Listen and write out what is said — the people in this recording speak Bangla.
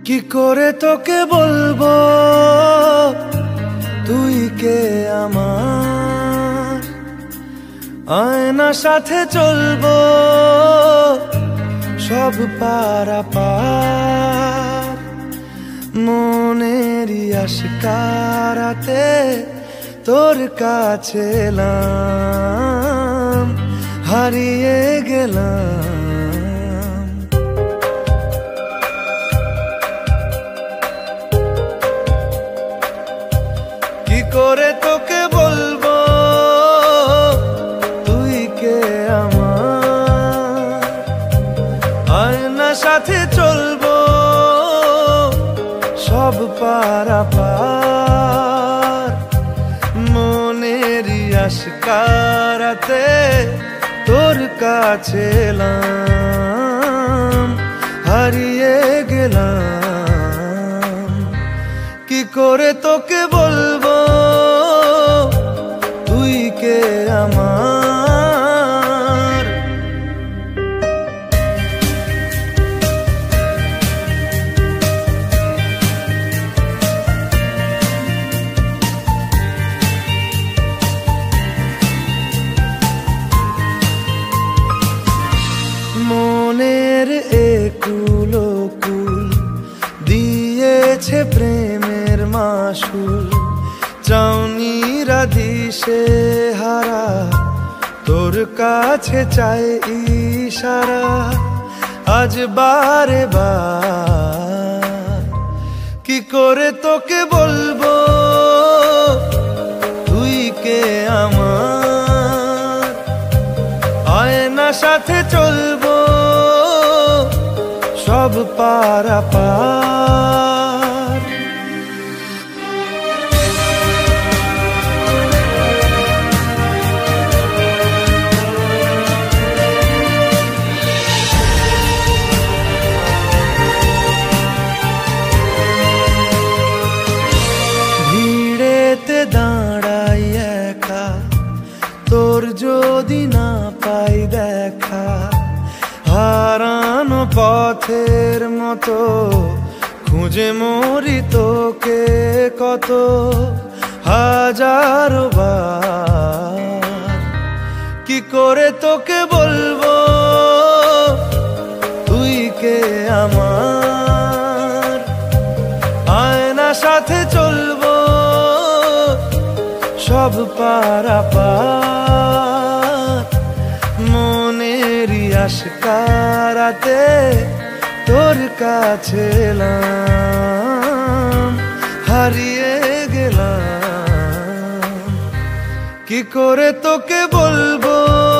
কি করে তোকে বলবো তুই কে আমার, আয়না সাথে চলবো সব পারাপার। মনেরই আশকারাতে তোর কাছে এলাম, হারিয়ে গেলাম। কি করে তোকে বলবো তুই কে আমার, আয়না সাথে চলবো সব পারাপার। মনেরই আশকারাতে তোর কাছে এলাম, হারিয়ে গেলাম। কি করে তোকে বলবো তুই কে আমার। মনের একুল কুল দিয়েছে প্রেমের মাসুল, চাউনিরা দিশে হারা তোর কাছে চাই ইশারা। আজ বারে বার কি করে তোকে বলবো তুই কে আমার, আয়না সাথে চলবো সব পারাপার। ভিড়েতে দাঁড়াই একা তোর যদি না পাই দেখা, হারানো পথের মতো খুঁজে মরি তোকে কত হাজারো বার। কি করে তোকে বলবো তুই কে আমার, আয়না সাথে চলবো সব পারাপার। মনেরই আশকারাতে তোর কাছে এলাম, হারিয়ে গেলাম। কি করে তোকে বলবো